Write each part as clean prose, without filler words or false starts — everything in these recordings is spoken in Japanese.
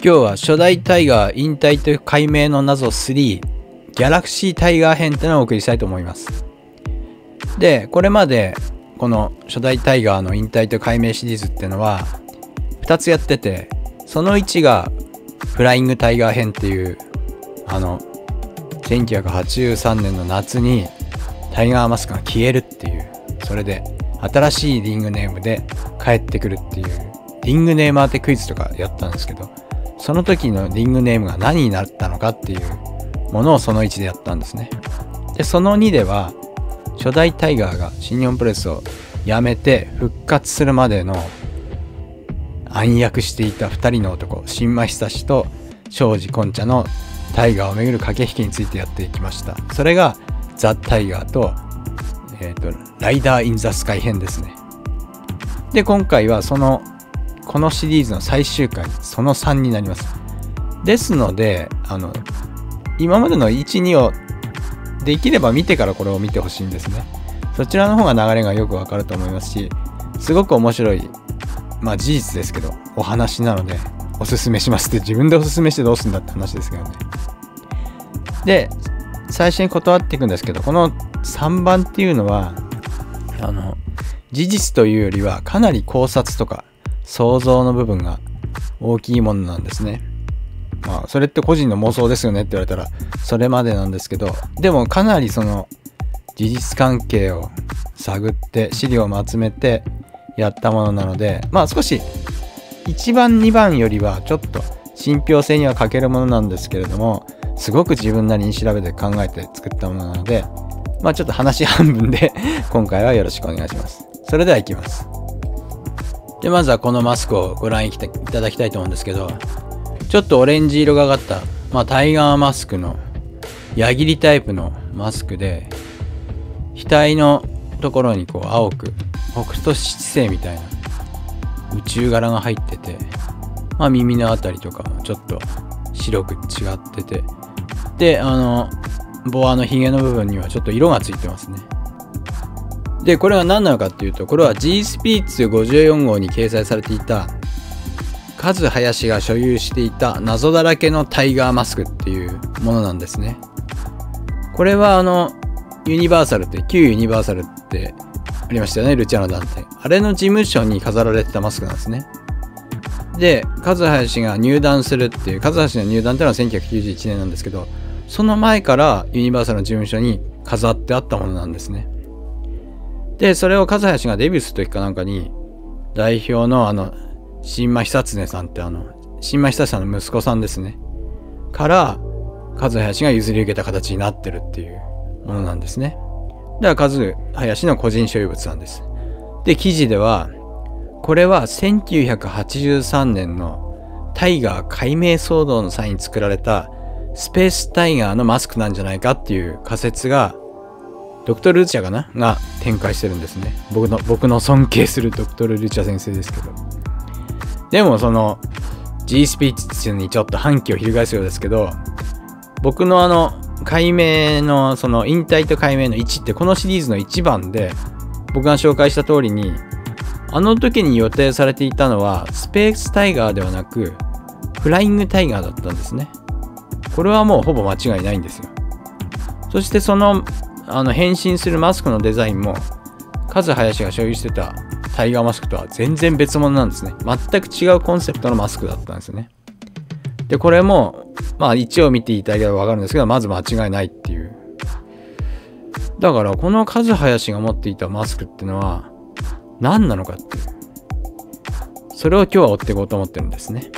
今日は初代タイガー引退と解明の謎3ギャラクシータイガー編ってのをお送りしたいと思います。で、これまでこの初代タイガーの引退と解明シリーズってのは2つやってて、その1がフライングタイガー編っていう1983年の夏にタイガーマスクが消えるっていう、それで新しいリングネームで帰ってくるっていうリングネーム当てクイズとかやったんですけど、その時のリングネームが何になったのかっていうものをその1でやったんですね。で、その2では初代タイガーが新日本プロレスを辞めて復活するまでの暗躍していた2人の男、新間久志と庄司今茶のタイガーをめぐる駆け引きについてやっていきました。それがザ・タイガーと、ライダー・イン・ザ・スカイ編ですね。で、今回はこのシリーズの最終回、その3になります。ですので、今までの1、2をできれば見てからこれを見てほしいんですね。そちらの方が流れがよくわかると思いますし、すごく面白い、まあ事実ですけど、お話なので、おすすめしますって自分でおすすめしてどうするんだって話ですけどね。で、最初に断っていくんですけど、この3番っていうのは、事実というよりはかなり考察とか想像の部分が大きいものなんですね。まあ、それって個人の妄想ですよねって言われたら、それまでなんですけど、でもかなりその事実関係を探って資料も集めてやったものなので、まあ少し1番2番よりはちょっと信憑性には欠けるものなんですけれども、すごく自分なりに調べて考えて作ったものなので、まあちょっと話半分で今回はよろしくお願いします。それではいきます。で、まずはこのマスクをご覧いただきたいと思うんですけど、ちょっとオレンジ色がかった、まあタイガーマスクの矢切タイプのマスクで、額のところにこう青く北斗七星みたいな宇宙柄が入ってて、まあ耳のあたりとかもちょっと白く違ってて、で、ボアのヒゲの部分にはちょっと色がついてますね。で、これは何なのかっていうと、これは G スピリッツ54号に掲載されていたカズハヤシが所有していた謎だらけのタイガーマスクっていうものなんですね。これはユニバーサルって、旧ユニバーサルってありましたよね、ルチャの団体。あれの事務所に飾られてたマスクなんですね。で、カズハヤシが入団するっていう、カズハヤシの入団っていうのは1991年なんですけど、その前からユニバーサルの事務所に飾ってあったものなんですね。で、それをカズハヤシがデビューする時かなんかに、代表の新間久常さんって新間久さんの息子さんですね。から、カズハヤシが譲り受けた形になってるっていうものなんですね。だからカズハヤシの個人所有物なんです。で、記事では、これは1983年のタイガー解明騒動の際に作られたスペースタイガーのマスクなんじゃないかっていう仮説がドクトル・ルチャかなが展開してるんですね。僕の尊敬するドクトル・ルチャ先生ですけど。でもその G スピリッツにちょっと反旗を翻すようですけど、僕の解明のその引退と解明の1ってこのシリーズの1番で僕が紹介した通りに、あの時に予定されていたのはスペースタイガーではなくフライングタイガーだったんですね。これはもうほぼ間違いないんですよ。そして変身するマスクのデザインもカズハヤシが所有してたタイガーマスクとは全然別物なんですね。全く違うコンセプトのマスクだったんですよね。で、これもまあ一応見ていただければわかるんですけど、まず間違いないっていう。だからこのカズハヤシが持っていたマスクっていうのは何なのかっていう、それを今日は追っていこうと思ってるんですね。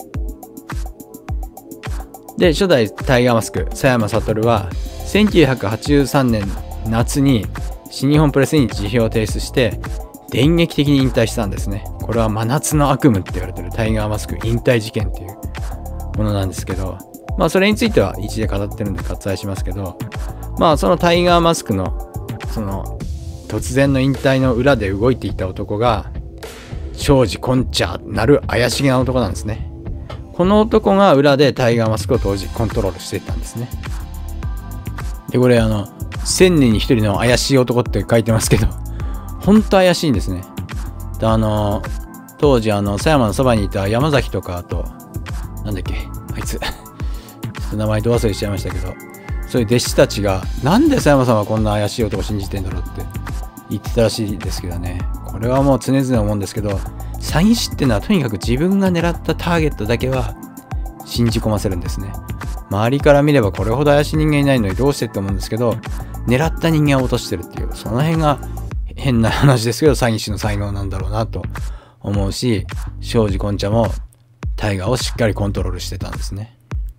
で、初代タイガーマスク佐山悟は1983年夏に新日本プロレスに辞表を提出して電撃的に引退したんですね。これは真夏の悪夢って言われてるタイガーマスク引退事件っていうものなんですけど、まあそれについては一で語ってるんで割愛しますけど、まあそのタイガーマスクのその突然の引退の裏で動いていた男が庄司今茶なる怪しげな男なんですね。この男が裏でタイガーマスクを当時コントロールしていたんですね。で、これ1000人に1人の怪しい男って書いてますけど、ほんと怪しいんですね。で当時佐山のそばにいた山崎とか、あとなんだっけ、あいつ。ちょっと名前ど忘れしちゃいましたけど、そういう弟子たちが、なんで佐山さんはこんな怪しい男を信じてんだろうって言ってたらしいですけどね。これはもう常々思うんですけど、詐欺師ってのはとにかく自分が狙ったターゲットだけは信じ込ませるんですね。周りから見ればこれほど怪しい人間いないのにどうしてって思うんですけど、狙った人間を落としてるっていう、その辺が変な話ですけど、詐欺師の才能なんだろうなと思うし、庄司今茶もタイガーをしっかりコントロールしてたんですね。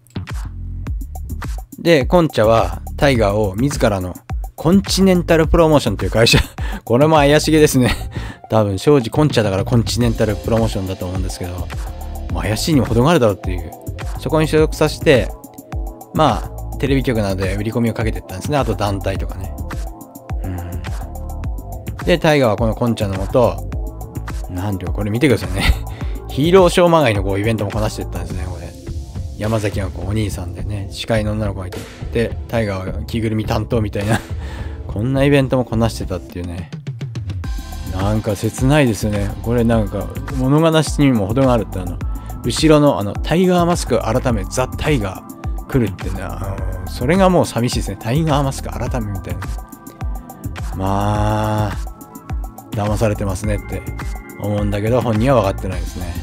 で、今茶はタイガーを自らのコンチネンタルプロモーションという会社、これも怪しげですね。多分庄司今茶だからコンチネンタルプロモーションだと思うんですけど、怪しいにも程があるだろうっていう、そこに所属させて、まあテレビ局などで売り込みをかけていったんですね。あと団体とかね。で、タイガーはこの今茶のもと、なんていうか、これ見てくださいね。ヒーローショーまがいのこうイベントもこなしていったんですね、これ。山崎がこうお兄さんでね、司会の女の子がいて、で、タイガーは着ぐるみ担当みたいな、こんなイベントもこなしてたっていうね。なんか切ないですよね。これなんか、物悲しにも程があるって、後ろのタイガーマスク改めザ・タイガー来るってね、それがもう寂しいですね。タイガーマスク改めみたいな。まあ、騙されてますねって思うんだけど、本人は分かってないですね。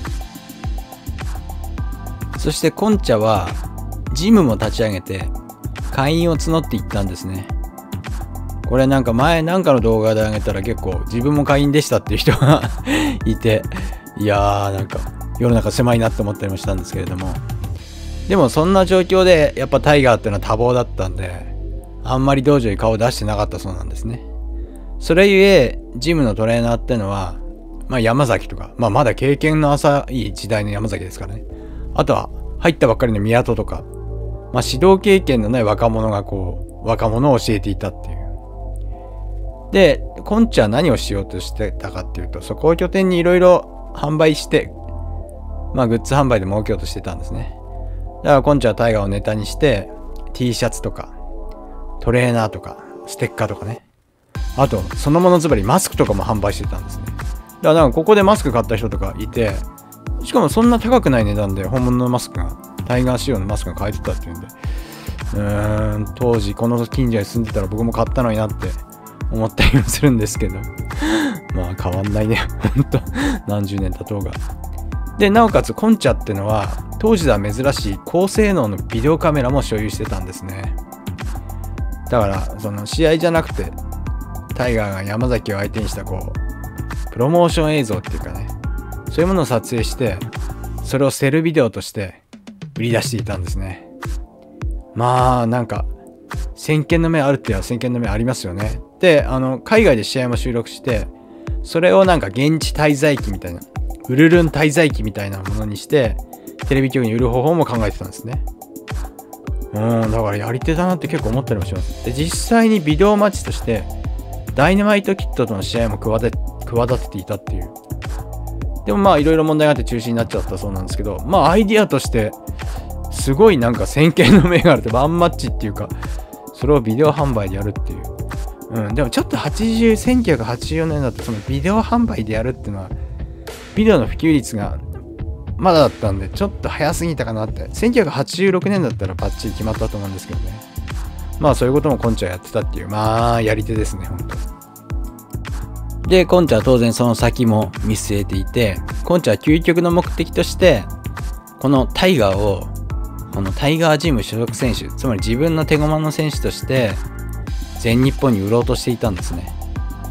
そして今茶はジムも立ち上げて会員を募っていったんですね。これなんか前なんかの動画で上げたら結構自分も会員でしたっていう人がいて、いやーなんか世の中狭いなって思ったりもしたんですけれども、でもそんな状況でやっぱタイガーっていうのは多忙だったんで、あんまり道場に顔を出してなかったそうなんですね。それゆえジムのトレーナーってのは、まあ山崎とか、まあまだ経験の浅い時代の山崎ですからね。あとは入ったばっかりの宮戸とか、まあ指導経験のない若者がこう若者を教えていたっていう。で、今茶は何をしようとしてたかっていうと、そこを拠点にいろいろ販売して、まあグッズ販売で儲けようとしてたんですね。だから今茶はタイガーをネタにして T シャツとかトレーナーとかステッカーとかね。あと、そのものずばりマスクとかも販売してたんですね。だからなんかここでマスク買った人とかいて、しかもそんな高くない値段で本物のマスクが、タイガー仕様のマスクが買えてたっていうんで、当時この近所に住んでたら僕も買ったのになって思ったりもするんですけど。まあ変わんないね。ほんと、何十年経とうが。で、なおかつ今茶ってのは、当時では珍しい高性能のビデオカメラも所有してたんですね。だから、その試合じゃなくて、タイガーが山崎を相手にしたこうプロモーション映像っていうかね、そういうものを撮影してそれをセルビデオとして売り出していたんですね。まあなんか先見の目あるって言えば先見の目ありますよね。で、海外で試合も収録してそれをなんか現地滞在機みたいな、ウルルン滞在機みたいなものにしてテレビ局に売る方法も考えてたんですね。だからやり手だなって結構思ったりもします。で、実際にビデオマッチとしてダイナマイトキットとの試合も企てていたっていう。でもまあいろいろ問題があって中止になっちゃったそうなんですけど、まあアイディアとしてすごいなんか先見の目があるって、ワンマッチっていうかそれをビデオ販売でやるっていう。でもちょっと1984年だとそのビデオ販売でやるっていうのはビデオの普及率がまだだったんでちょっと早すぎたかなって。1986年だったらバッチリ決まったと思うんですけどね。まあそういうことも今茶やってたっていう、まあやり手ですね、本当。で、今茶は当然その先も見据えていて、今茶は究極の目的として、このタイガーを、このタイガージム所属選手、つまり自分の手駒の選手として、全日本に売ろうとしていたんですね。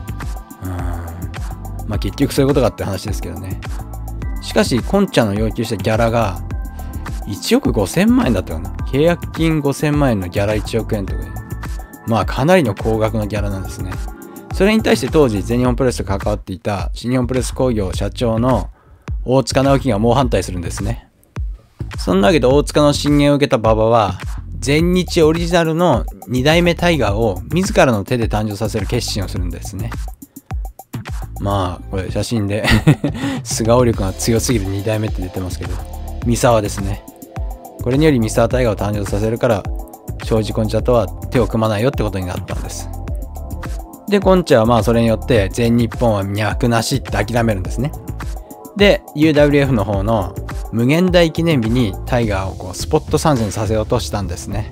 まあ結局そういうことかって話ですけどね。しかし、今茶の要求したギャラが、1億5000万円だったかな。契約金5000万円のギャラ1億円とかで、まあかなりの高額のギャラなんですね。それに対して当時全日本プロレスと関わっていた新日本プロレス工業社長の大塚直樹が猛反対するんですね。そんなわけで大塚の進言を受けた馬場は全日オリジナルの2代目タイガーを自らの手で誕生させる決心をするんですね。まあこれ写真で素顔力が強すぎる2代目って出てますけど、三沢ですね。これにより三沢タイガーを誕生させるから庄司今茶とは手を組まないよってことになったんです。で、今茶はまあそれによって全日本は脈なしって諦めるんですね。で、UWF の方の無限大記念日にタイガーをこうスポット参戦させようとしたんですね。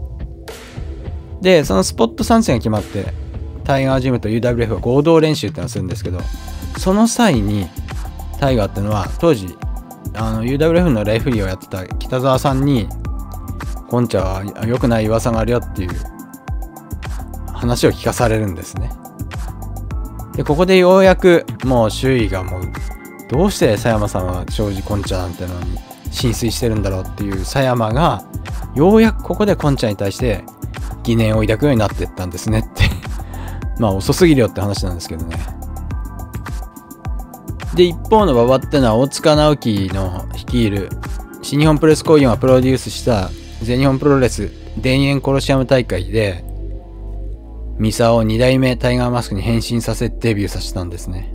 でそのスポット参戦が決まってタイガージムと UWF が合同練習ってのをするんですけど、その際にタイガーってのは当時UWF のレフェリーをやってた北沢さんにコンチャは良くない噂があるよっていう話を聞かされるんですね。でここでようやくもう周囲がもうどうして佐山さんは庄司コンチャなんてのに浸水してるんだろうっていう佐山がようやくここでコンチャに対して疑念を抱くようになっていったんですねってまあ遅すぎるよって話なんですけどね。で一方の馬場ってのは大塚直樹の率いる新日本プロレス工業がプロデュースした全日本プロレス田園コロシアム大会でミサを2代目タイガーマスクに変身させデビューさせたんですね。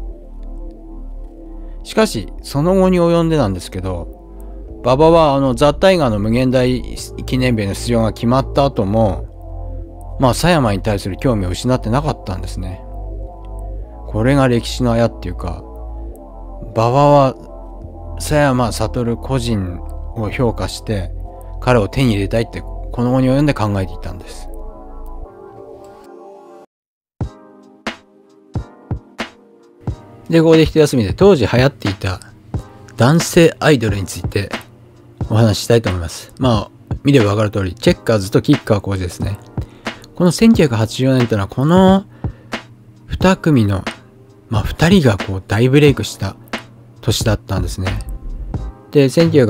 しかしその後に及んでなんですけど、馬場はザ・タイガーの無限大記念日の出場が決まった後も佐山に対する興味を失ってなかったんですね。これが歴史のあやっていうか、馬場は佐山悟個人を評価して彼を手に入れたいってこの後に及んで考えていたんです。でここで一休みで当時流行っていた男性アイドルについてお話ししたいと思います。見れば分かる通りチェッカーズと吉川晃司ですね。この1984年というのはこの2組の2人がこう大ブレイクした年だったんですね。で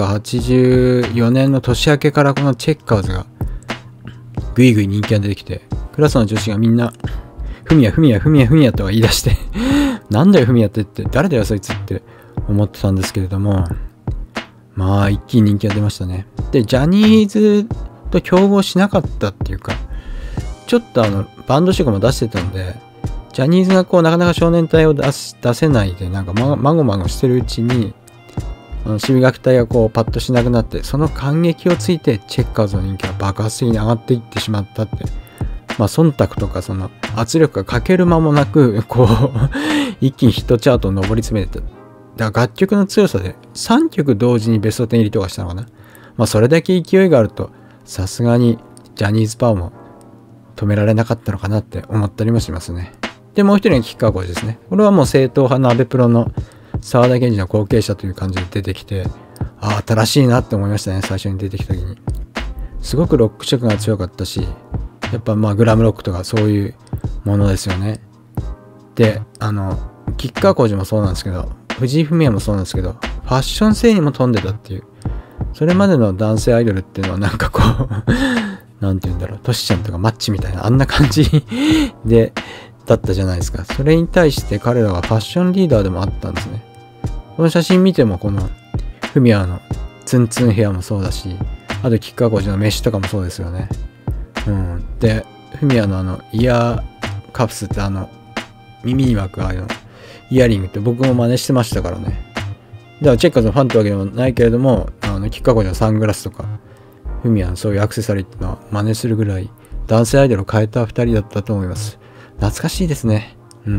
1984年の年明けからこのチェッカーズがぐいぐい人気が出てきて、クラスの女子がみんなフミヤとか言い出してなんだよフミヤって誰だよそいつって思ってたんですけれども、一気に人気が出ましたね。でジャニーズと競合しなかったっていうか、ちょっとバンドとかも出してたんで、ジャニーズがこうなかなか少年隊を出せないでなんかまごまごしてるうちにシミ学隊がこうパッとしなくなって、その感激をついてチェッカーズの人気が爆発的に上がっていってしまったって、忖度とかその圧力がかける間もなくこう一気にヒットチャートを上り詰めてた。だから楽曲の強さで3曲同時にベスト10入りとかしたのかな。それだけ勢いがあるとさすがにジャニーズパワーも止められなかったのかなって思ったりもしますね。でもう一人が吉川晃司ですね。これはもう正統派の安倍プロの沢田研二の後継者という感じで出てきて、新しいなって思いましたね。最初に出てきた時にすごくロック色が強かったし、やっぱグラムロックとかそういうものですよね。で吉川晃司もそうなんですけど、藤井フミヤもそうなんですけど、ファッション性にも富んでたっていう、それまでの男性アイドルっていうのはなんかこうなんて言うんだろう、トシちゃんとかマッチみたいなあんな感じでだったじゃないですか。それに対して彼らはファッションリーダーでもあったんですね。この写真見てもこのフミヤのツンツンヘアもそうだし、あと吉川晃司のメッシュとかもそうですよね。でフミヤのイヤーカプスって耳に巻くイヤリングって僕も真似してましたからね。だからチェッカーズのファンってわけでもないけれども、吉川晃司のサングラスとかフミヤのそういうアクセサリーっていうのは真似するぐらい男性アイドルを変えた2人だったと思います。懐かしいですね。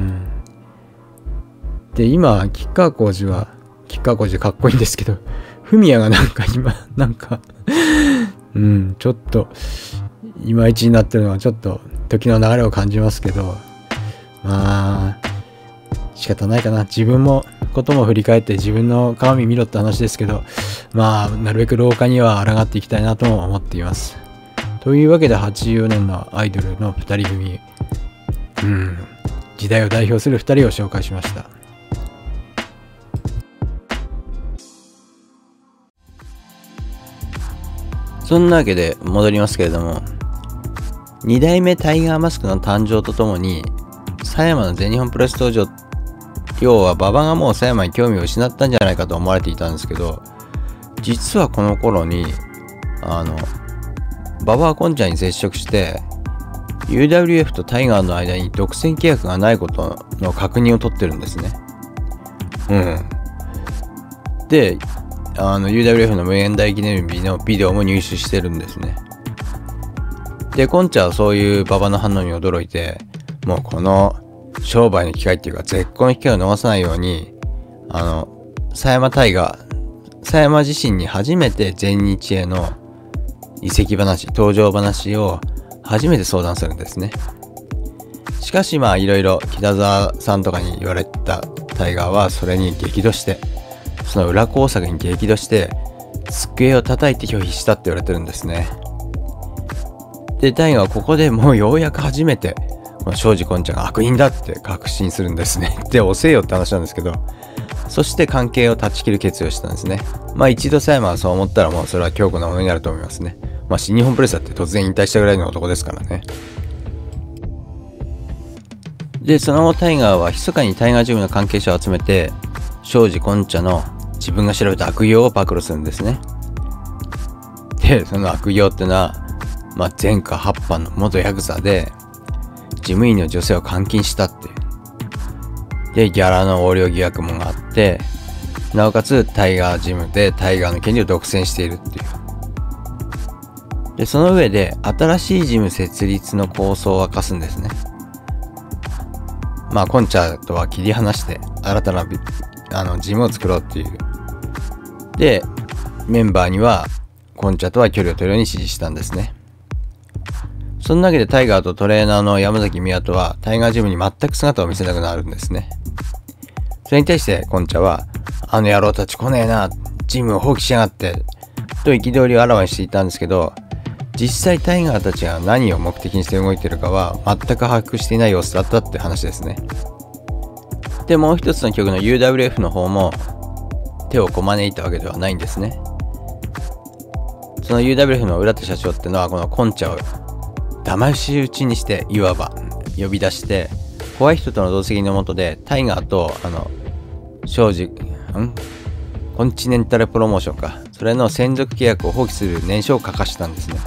で今吉川晃司は吉川晃司でかっこいいんですけど、フミヤが今ちょっといまいちになってるのはちょっと時の流れを感じますけど、仕方ないかな。自分もことも振り返って自分の鏡見ろって話ですけど、なるべく老化には抗っていきたいなとも思っています。というわけで84年のアイドルの2人組、時代を代表する2人を紹介しました。そんなわけで戻りますけれども、2代目タイガーマスクの誕生とともに佐山の全日本プロレス登場、要は馬場がもう佐山に興味を失ったんじゃないかと思われていたんですけど、実はこの頃に馬場はコンちゃんに接触して UWF とタイガーの間に独占契約がないことの確認を取ってるんですね。でUWF の無限大記念日のビデオも入手してるんですね。でコンチャはそういう馬場の反応に驚いて、もうこの商売の機会っていうか絶好の機会を逃さないように佐山タイガー佐山自身に初めて全日への移籍話、登場話を初めて相談するんですね。しかしいろいろ北沢さんとかに言われたタイガーはそれに激怒して、その裏工作に激怒して机を叩いて拒否したって言われてるんですね。でタイガーはここでもうようやく初めてこの庄司コンちゃんが悪人だって確信するんですね。で遅えよって話なんですけど、そして関係を断ち切る決意をしたんですね。一度佐山がそう思ったらもうそれは強固なものになると思いますね。新日本プロレスだって突然引退したぐらいの男ですからね。でその後タイガーは密かにタイガージムの関係者を集めて庄司コンチャの自分が調べた悪行を暴露するんですね。でその悪行っていうのは、前科8犯の元ヤクザで事務員の女性を監禁したっていう。でギャラの横領疑惑もあって、なおかつタイガージムでタイガーの権利を独占しているっていう。でその上で新しいジム設立の構想を明かすんですね。コンチャとは切り離して新たなジムを作ろうっていう。でメンバーにはコンチャとは距離を取るように指示したんですね。そんなわけでタイガーとトレーナーの山崎宮人はタイガージムに全く姿を見せなくなるんですね。それに対してコンチャはあの野郎たち来ねえな、ジムを放棄しやがってと憤りをあらわにしていたんですけど、実際タイガーたちが何を目的にして動いているかは全く把握していない様子だったって話ですね。でもう一つの曲の UWF の方も手をこまねいたわけではないんですね。その UWF の浦田社長ってのはこのコンチャを騙し討ちにして、いわば呼び出してホワイトとの同席の下でタイガーとコンチネンタルプロモーションか、それの専属契約を放棄する念書を書かしたんですね。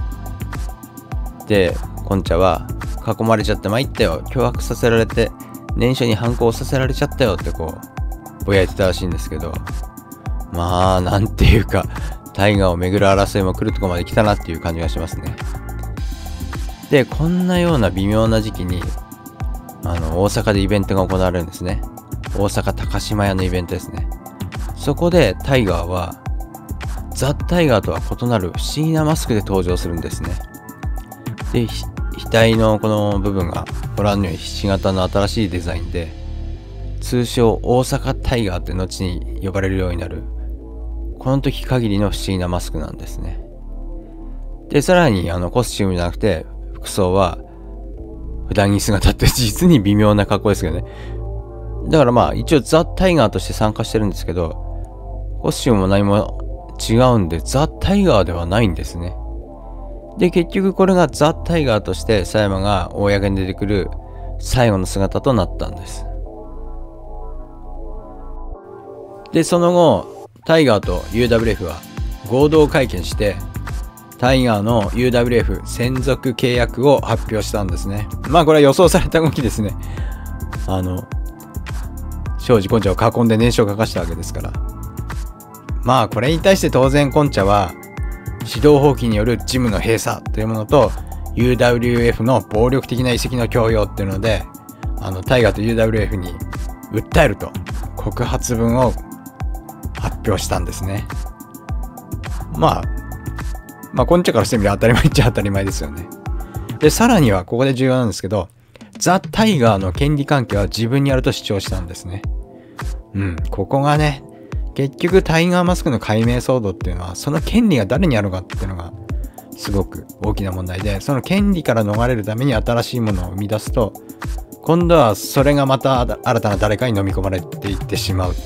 でコンチャは囲まれちゃって参ったよ、脅迫させられて念書に反抗させられちゃったよってぼやいてたらしいんですけど、なんていうかタイガーを巡る争いも来るとこまで来たなっていう感じがしますね。でこんなような微妙な時期に大阪でイベントが行われるんですね。大阪高島屋のイベントですね。そこでタイガーはザ・タイガーとは異なる不思議なマスクで登場するんですね。で額のこの部分がご覧のようにひし形の新しいデザインで、通称大阪タイガーって後に呼ばれるようになる、この時限りの不思議なマスクなんですね。でさらにコスチュームじゃなくて服装は普段着姿って実に微妙な格好ですけどね。だから一応ザ・タイガーとして参加してるんですけど、コスチュームも何も違うんでザ・タイガーではないんですね。で結局これがザ・タイガーとして佐山が公に出てくる最後の姿となったんです。でその後タイガーと UWF は合同会見してタイガーの UWF 専属契約を発表したんですね。これは予想された動きですね。庄司コンチャを囲んで念書を書かしたわけですから。これに対して当然コンチャは指導放棄によるジムの閉鎖というものと UWF の暴力的な移籍の強要っていうのでタイガーと UWF に訴えると告発文を発表したんですね。コンチャからしてみれば当たり前っちゃ当たり前ですよね。でさらにはここで重要なんですけど、ザ・タイガーの権利関係は自分にあると主張したんですね。ここがね、結局タイガーマスクの解明騒動っていうのはその権利が誰にあるかっていうのがすごく大きな問題で、その権利から逃れるために新しいものを生み出すと今度はそれがまた新たな誰かに飲み込まれていってしまうっていう。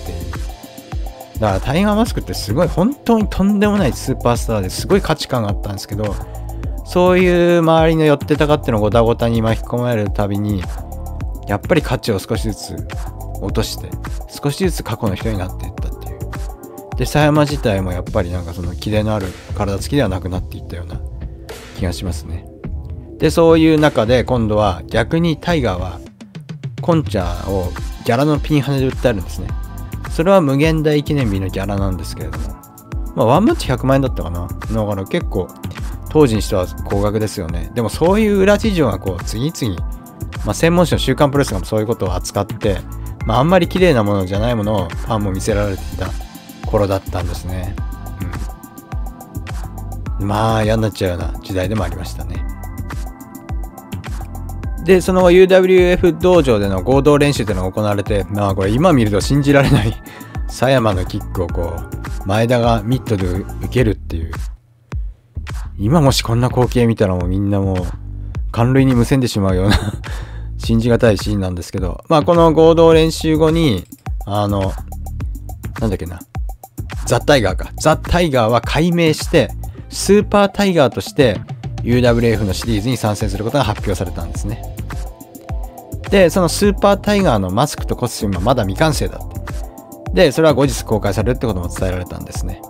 だからタイガーマスクってすごい本当にとんでもないスーパースターですごい価値観があったんですけど、そういう周りの寄ってたかってのごたごたに巻き込まれるたびにやっぱり価値を少しずつ落として少しずつ過去の人になっていったっていう。で佐山自体もやっぱりそのキレのある体つきではなくなっていったような気がしますね。でそういう中で今度は逆にタイガーはコンチャをギャラのピンハネで訴えるんですね。それは無限大記念日のギャラなんですけれども、ワンマッチ100万円だったかな。だから結構当時にしては高額ですよね。でもそういう裏事情が次々、専門誌の週刊プロレスがそういうことを扱って、あんまり綺麗なものじゃないものをファンも見せられていた頃だったんですね。まあ嫌になっちゃうような時代でもありましたね。で、その後 UWF 道場での合同練習というのが行われて、まあこれ今見ると信じられない狭山のキックをこう前田がミットで受けるっていう、今もしこんな光景見たらもうみんなもう感涙にむせんでしまうような信じがたいシーンなんですけど、まあこの合同練習後になんだっけな、ザ・タイガーは改名してスーパータイガーとして UWF のシリーズに参戦することが発表されたんですね。で、そのスーパータイガーのマスクとコスチュームはまだ未完成だって。で、それは後日公開されるってことも伝えられたんですね。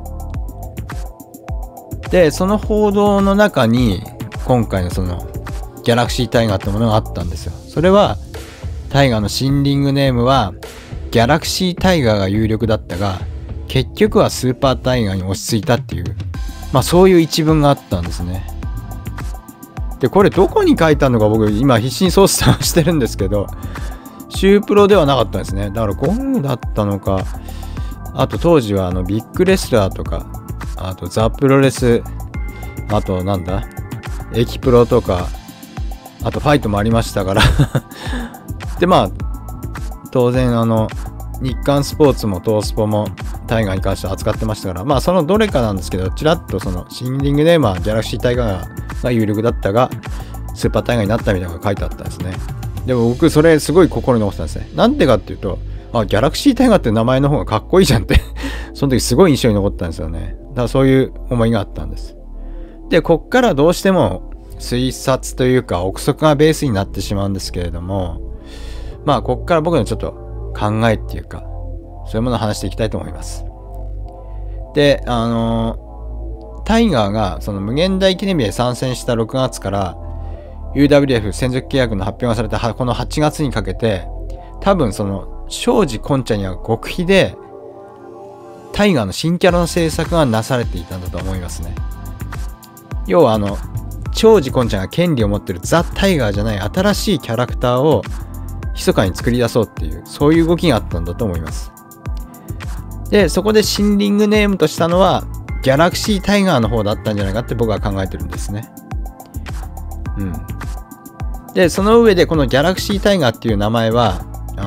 で、その報道の中に今回のそのギャラクシータイガーってものがあったんですよ。それはタイガーの新リングネームはギャラクシータイガーが有力だったが、結局はスーパータイガーに落ち着いたっていう、まあそういう一文があったんですね。で、これどこに書いたのか僕今必死に操作してるんですけど、シュープロではなかったんですね。だからゴングだったのか、あと当時はビッグレスラーとか、あとザ・プロレス、あとなんだ、エキプロとか、あとファイトもありましたからで、まあ当然日刊スポーツも東スポもタイガーに関しては扱ってましたから、まあそのどれかなんですけど、ちらっとその新リングネームはギャラクシータイガーが有力だったがスーパータイガーになったみたいなのが書いてあったんですね。でも僕それすごい心に残ってたんですね。なんでかっていうと、ギャラクシータイガーって名前の方がかっこいいじゃんってその時すごい印象に残ったんですよね。だからそういう思いがあったんです。で、こっからどうしても推察というか憶測がベースになってしまうんですけれども、まあこっから僕のちょっと考えっていうかそういうものを話していきたいと思います。で、タイガーがその無限大記念日で参戦した6月から UWF 専属契約の発表がされたこの8月にかけて、多分その庄司コンチャには極秘でタイガーの新キャラの制作がなされていたんだと思いますね。要は庄司コンチャが権利を持ってるザ・タイガーじゃない新しいキャラクターを密かに作り出そうっていう、そういう動きがあったんだと思います。で、そこで新リングネームとしたのはギャラクシータイガーの方だったんじゃないかって僕は考えてるんですね。で、その上でこのギャラクシータイガーっていう名前は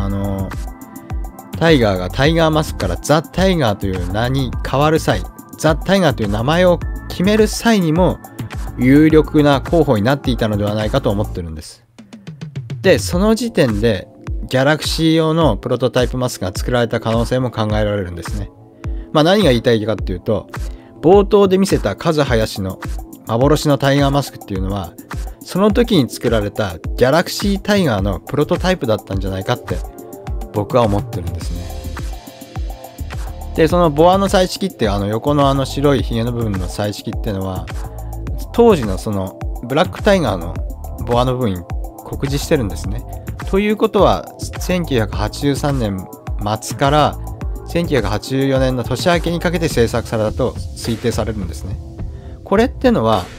タイガーがタイガーマスクからザ・タイガーという名に変わる際、ザ・タイガーという名前を決める際にも有力な候補になっていたのではないかと思ってるんです。で、その時点でギャラクシー用のプロトタイプマスクが作られた可能性も考えられるんですね。まあ何が言いたいかっていうと、冒頭で見せたカズハヤシの幻のタイガーマスクっていうのは、その時に作られたギャラクシータイガーのプロトタイプだったんじゃないかって僕は思ってるんですね。で、そのボアの彩色って横の白いヒゲの部分の彩色っていうのは、当時のそのブラックタイガーのボアの部分に酷似してるんですね。ということは1983年末から1984年の年明けにかけて制作されたと推定されるんですね。これってのは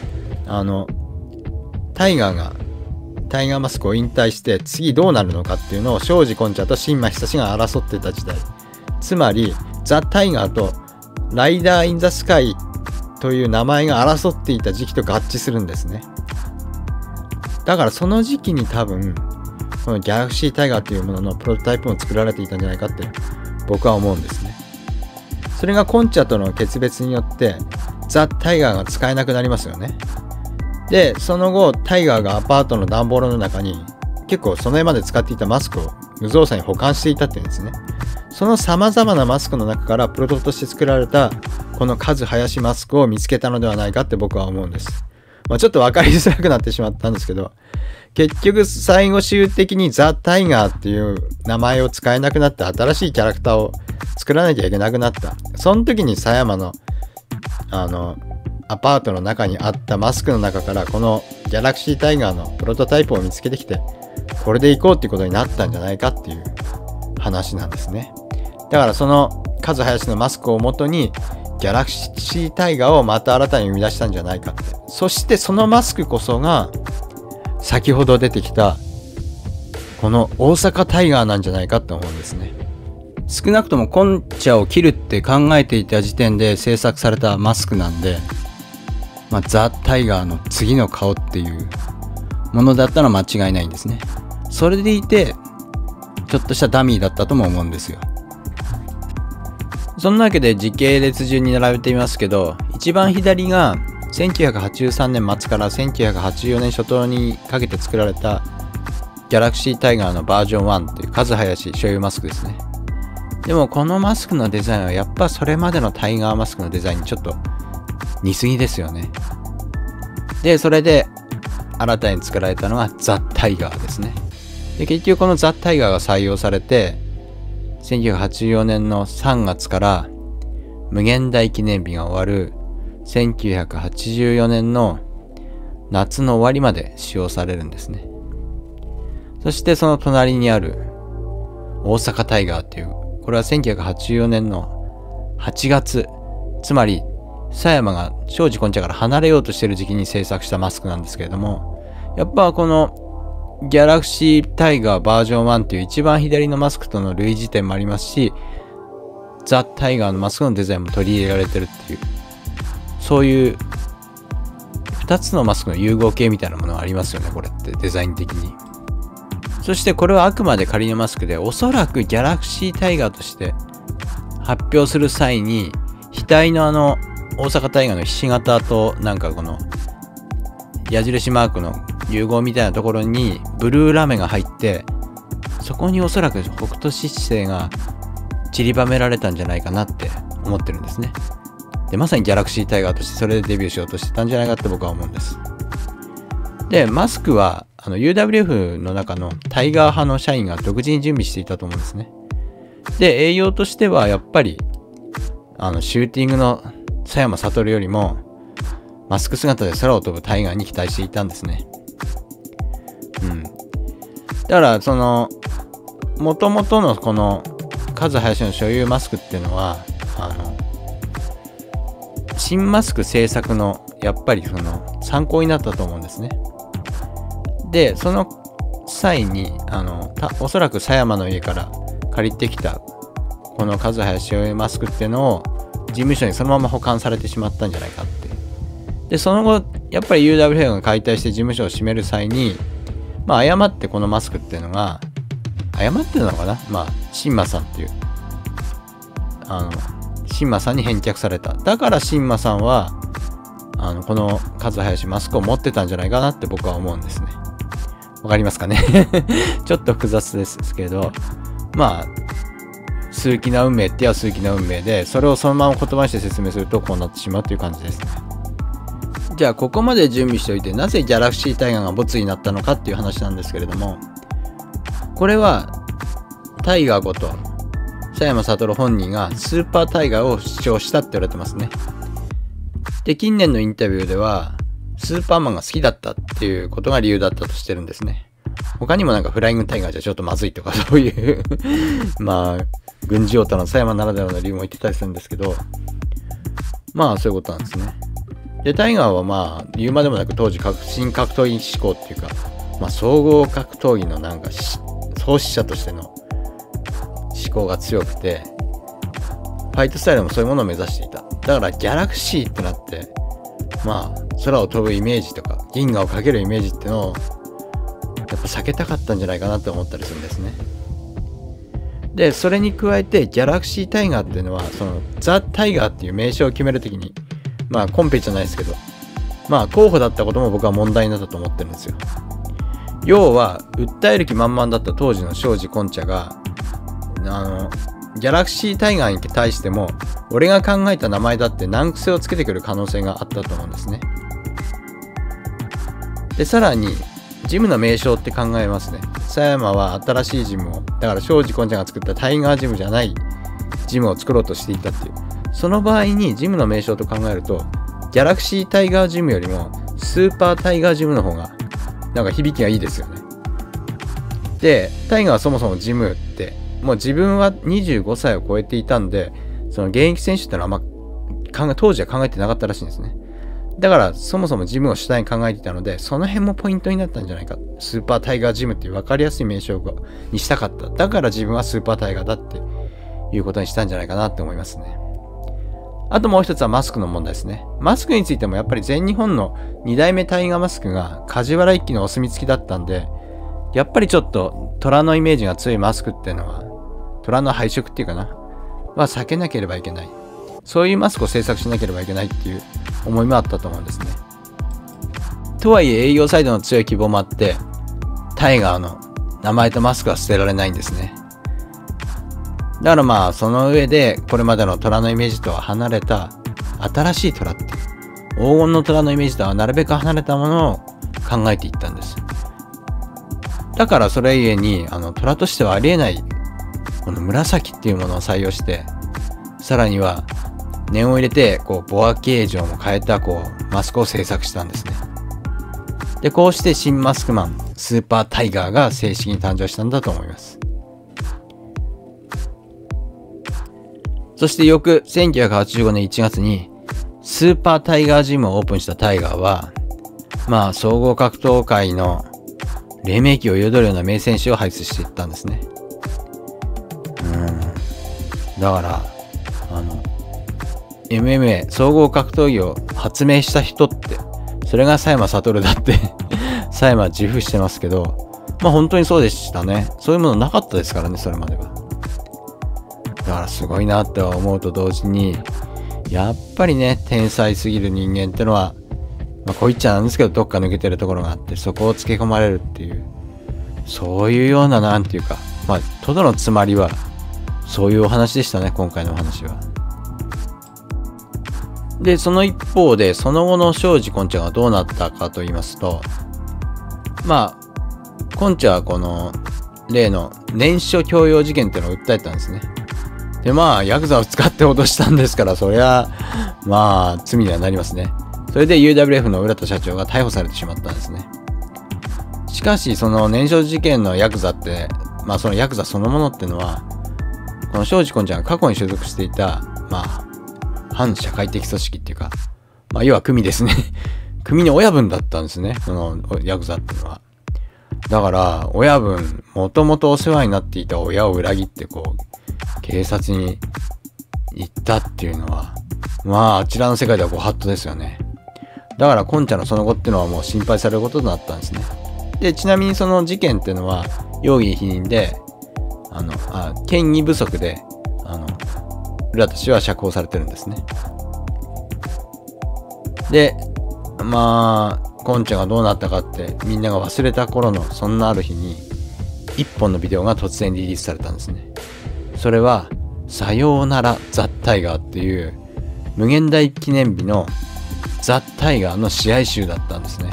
タイガーがタイガーマスクを引退して次どうなるのかっていうのを庄司コンチャと新間久志が争ってた時代、つまりザ・タイガーとライダー・イン・ザ・スカイという名前が争っていた時期と合致するんですね。だからその時期に多分このギャラクシータイガーというもののプロトタイプも作られていたんじゃないかって僕は思うんですね。それがコンチャとの決別によってザ・タイガーが使えなくなりますよね。で、その後タイガーがアパートの段ボールの中に結構その絵まで使っていたマスクを無造作に保管していたっていうんですね。その様々なマスクの中からプロトとして作られたこのカズハヤシマスクを見つけたのではないかって僕は思うんです。まあちょっと分かりづらくなってしまったんですけど、結局最後終的にザ・タイガーっていう名前を使えなくなって新しいキャラクターを作らなきゃいけなくなった。その時に狭山のアパートの中にあったマスクの中からこのギャラクシータイガーのプロトタイプを見つけてきて、これでいこうっていうことになったんじゃないかっていう話なんですね。だからそのカズハヤシのマスクをもとにギャラクシータイガーをまた新たに生み出したんじゃないかって。そしてそのマスクこそが先ほど出てきたこの大阪タイガーなんじゃないかって思うんですね。 少なくともコンチャを切るって考えていた時点で制作されたマスクなんで、ザ・タイガーの次の顔っていうものだったのは間違いないんですね。それでいてちょっとしたダミーだったとも思うんですよ。そんなわけで時系列順に並べてみますけど、一番左が1983年末から1984年初頭にかけて作られたギャラクシータイガーのバージョン1という数林所有マスクですね。でもこのマスクのデザインはやっぱそれまでのタイガーマスクのデザインにちょっと似すぎですよね。で、それで新たに作られたのがザ・タイガーですね。で、結局このザ・タイガーが採用されて、1984年の3月から無限大記念日が終わる1984年の夏の終わりまで使用されるんですね。そしてその隣にある大阪タイガーっていう、これは1984年の8月、つまり狭山が庄司昆茶から離れようとしている時期に制作したマスクなんですけれども、やっぱこのギャラクシータイガーバージョン1っていう一番左のマスクとの類似点もありますし、ザ・タイガーのマスクのデザインも取り入れられてるっていう、そういう2つのマスクの融合系みたいなものがありますよね、これってデザイン的に。そしてこれはあくまで仮のマスクで、おそらくギャラクシータイガーとして発表する際に額の大阪タイガーのひし形となんかこの矢印マークの融合みたいなところにブルーラメが入って、そこにおそらく北斗七星が散りばめられたんじゃないかなって思ってるんですね。で、まさにギャラクシータイガーとしてそれでデビューしようとしてたんじゃないかって僕は思うんです。で、マスクはUWF の中のタイガー派の社員が独自に準備していたと思うんですね。で、栄養としてはやっぱりシューティングの佐山悟よりもマスク姿で空を飛ぶタイガーに期待していたんですね。だから元々のこの数林の所有マスクっていうのは新マスク制作のやっぱり参考になったと思うんですね。で、その際におそらく佐山の家から借りてきたこの数林所有マスクっていうのを事務所にそのまま保管されてしまったんじゃないかって。で、その後やっぱり UWF が解体して事務所を閉める際に誤ってこのマスクっていうのが誤ってなのかな、新馬さんっていう新馬さんに返却された。だから新馬さんはこの数林マスクを持ってたんじゃないかなって僕は思うんですね。わかりますかねちょっと複雑ですけど、数奇な運命って言えば数奇な運命で、それをそのまま言葉にして説明するとこうなってしまうという感じですね。じゃあここまで準備しておいて、なぜギャラクシータイガーがボツになったのかっていう話なんですけれども、これはタイガーこと佐山悟本人がスーパータイガーを主張したって言われてますね。で、近年のインタビューではスーパーマンが好きだったっていうことが理由だったとしてるんですね。他にもなんかフライングタイガーじゃちょっとまずいとかそういう軍事オタの佐山ならではの理由も言ってたりするんですけど、そういうことなんですね。で、タイガーは言うまでもなく当時革新格闘技志向っていうか、総合格闘技のなんか創始者としての思考が強くて、ファイトスタイルもそういうものを目指していた。だからギャラクシーってなって、空を飛ぶイメージとか銀河をかけるイメージってのをやっぱ避けたかったんじゃないかなと思ったりするんですね。で、それに加えてギャラクシータイガーっていうのはザ・タイガーっていう名称を決めるときにコンペじゃないですけど候補だったことも僕は問題になったと思ってるんですよ。要は訴える気満々だった当時の庄司昆茶がギャラクシータイガーに対しても俺が考えた名前だって難癖をつけてくる可能性があったと思うんですね。で、さらにジムの名称って考えますね。佐山は新しいジムを、だから庄司昆茶が作ったタイガージムじゃないジムを作ろうとしていたっていう。その場合にジムの名称と考えるとギャラクシータイガージムよりもスーパータイガージムの方がなんか響きがいいですよね。で、タイガーはそもそもジムってもう自分は25歳を超えていたんで、その現役選手ってのは当時は考えてなかったらしいんですね。だからそもそもジムを主体に考えていたので、その辺もポイントになったんじゃないか。スーパータイガージムっていう分かりやすい名称にしたかった。だから自分はスーパータイガーだっていうことにしたんじゃないかなって思いますね。あともう一つはマスクの問題ですね。マスクについてもやっぱり全日本の2代目タイガーマスクが梶原一騎のお墨付きだったんで、やっぱりちょっと虎のイメージが強いマスクっていうのは、虎の配色っていうかな、は避けなければいけない。そういうマスクを制作しなければいけないっていう思いもあったと思うんですね。とはいえ営業サイドの強い希望もあって、タイガーの名前とマスクは捨てられないんですね。だからまあその上でこれまでの虎のイメージとは離れた新しい虎っていう黄金の虎のイメージとはなるべく離れたものを考えていったんです。だからそれゆえに虎としてはありえないこの紫っていうものを採用して、さらには念を入れてボア形状も変えたマスクを制作したんですね。でこうして新マスクマンスーパータイガーが正式に誕生したんだと思います。そして翌1985年1月にスーパータイガージムをオープンしたタイガーは、まあ総合格闘界の黎明期を彩るような名選手を輩出していったんですね。だからMMA 総合格闘技を発明した人ってそれが佐山悟だって佐山自負してますけど、まあ本当にそうでしたね。そういうものなかったですからね、それまでは。だからすごいなって思うと同時に、やっぱりね、天才すぎる人間ってのは、まあこう言っちゃなんですけど、どっか抜けてるところがあって、そこをつけ込まれるっていう、そういうようななんていうか、まあ、とどのつまりは、そういうお話でしたね、今回のお話は。で、その一方で、その後の庄司今茶がどうなったかと言いますと、まあ、今茶はこの、例の念書強要事件っていうのを訴えたんですね。で、まあ、ヤクザを使って脅したんですから、そりゃ、まあ、罪にはなりますね。それで UWF の浦田社長が逮捕されてしまったんですね。しかし、その念書事件のヤクザって、まあ、そのヤクザそのものっていうのは、この庄司今茶が過去に所属していた、まあ、反社会的組織っていうか、まあ、要は組ですね。組の親分だったんですね。そのヤクザっていうのは。だから、親分、もともとお世話になっていた親を裏切って警察に行ったっていうのは、まあ、あちらの世界ではご法度ですよね。だから、今茶のその後っていうのはもう心配されることになったんですね。で、ちなみにその事件っていうのは、容疑否認で、嫌疑不足で、浦田氏は釈放されてるんですね。で、まあ、今茶がどうなったかってみんなが忘れた頃のそんなある日に一本のビデオが突然リリースされたんですね。それはさようならザ・タイガーっていう無限大記念日のザ・タイガーの試合集だったんですね。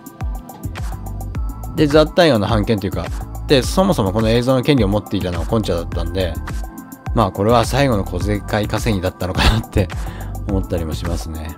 で、ザ・タイガーの版権というか、で、そもそもこの映像の権利を持っていたのは今茶だったんで、まあこれは最後の小遣い稼ぎだったのかなって思ったりもしますね。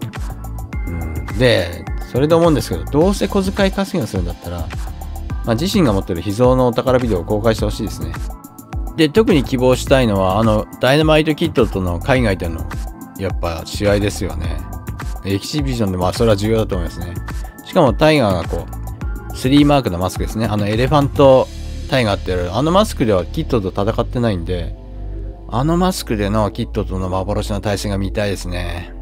で、それで思うんですけど、どうせ小遣い稼ぎをするんだったら、まあ、自身が持ってる秘蔵のお宝ビデオを公開してほしいですね。で、特に希望したいのは、ダイナマイトキッドとの海外での、やっぱ試合ですよね。エキシビジョンでもそれは重要だと思いますね。しかもタイガーが3マークのマスクですね。エレファントタイガーってやる、マスクではキッドと戦ってないんで、マスクでのキッドとの幻の対戦が見たいですね。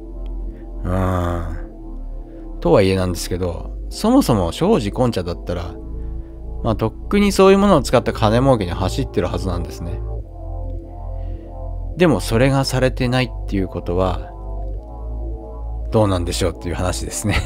とはいえなんですけど、そもそも庄司今茶だったら、まあとっくにそういうものを使った金儲けに走ってるはずなんですね。でもそれがされてないっていうことは、どうなんでしょうっていう話ですね。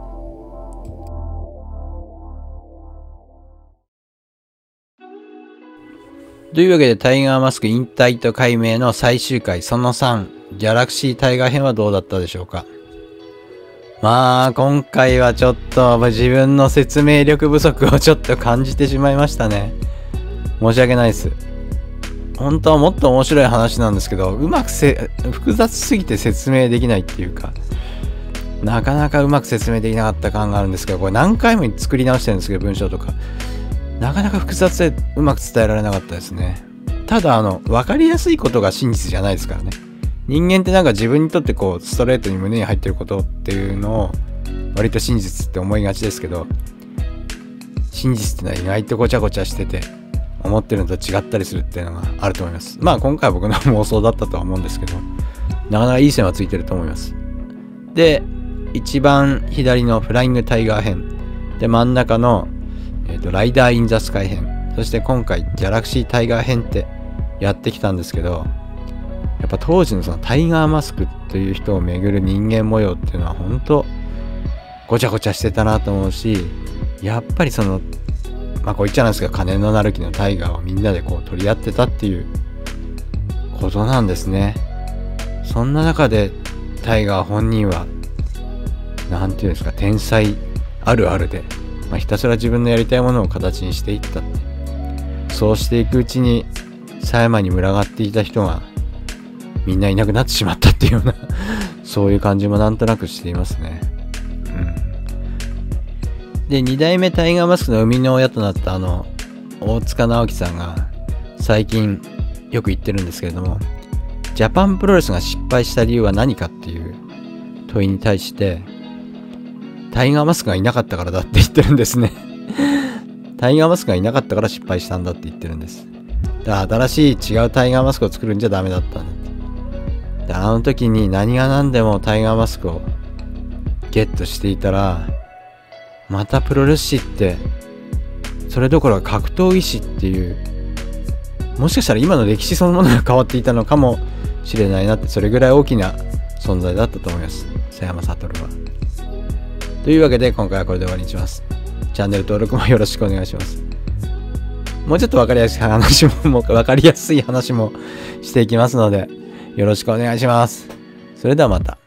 というわけでタイガーマスク引退と解明の最終回その3、ギャラクシータイガー編はどうだったでしょうか。まあ今回はちょっと自分の説明力不足をちょっと感じてしまいましたね。申し訳ないです。本当はもっと面白い話なんですけど、複雑すぎて説明できないっていうか、なかなかうまく説明できなかった感があるんですけど、これ何回も作り直してるんですけど、文章とか。なかなか複雑でうまく伝えられなかったですね。ただ分かりやすいことが真実じゃないですからね。人間ってなんか自分にとってストレートに胸に入ってることっていうのを割と真実って思いがちですけど、真実ってのは意外とごちゃごちゃしてて思ってるのと違ったりするっていうのがあると思います。まあ今回は僕の妄想だったとは思うんですけど、なかなかいい線はついてると思います。で、一番左のフライングタイガー編で、真ん中の、ライダーインザスカイ編、そして今回ギャラクシータイガー編ってやってきたんですけど、やっぱ当時のそのタイガーマスクという人を巡る人間模様っていうのは本当ごちゃごちゃしてたなと思うし、やっぱりそのまあこう言っちゃなんですけど、金のなる木のタイガーをみんなでこう取り合ってたっていうことなんですね。そんな中でタイガー本人はなんていうんですか、天才あるあるで、ひたすら自分のやりたいものを形にしていったって、そうしていくうちに狭山に群がっていた人がみんないなくなってしまったっていうようなそういう感じもなんとなくしていますね。で、2代目タイガーマスクの生みの親となった大塚直樹さんが最近よく言ってるんですけれども、ジャパンプロレスが失敗した理由は何かっていう問いに対して、タイガーマスクがいなかったからだって言ってるんですね。タイガーマスクがいなかったから失敗したんだって言ってるんです。だから新しい違うタイガーマスクを作るんじゃダメだったんだって。で、あの時に何が何でもタイガーマスクをゲットしていたら、またプロレス史ってそれどころか格闘技史っていう、もしかしたら今の歴史そのものが変わっていたのかもしれないなって、それぐらい大きな存在だったと思います、瀬山悟は。というわけで今回はこれで終わりにします。チャンネル登録もよろしくお願いします。もうちょっと分かりやすい話もしていきますのでよろしくお願いします。それではまた。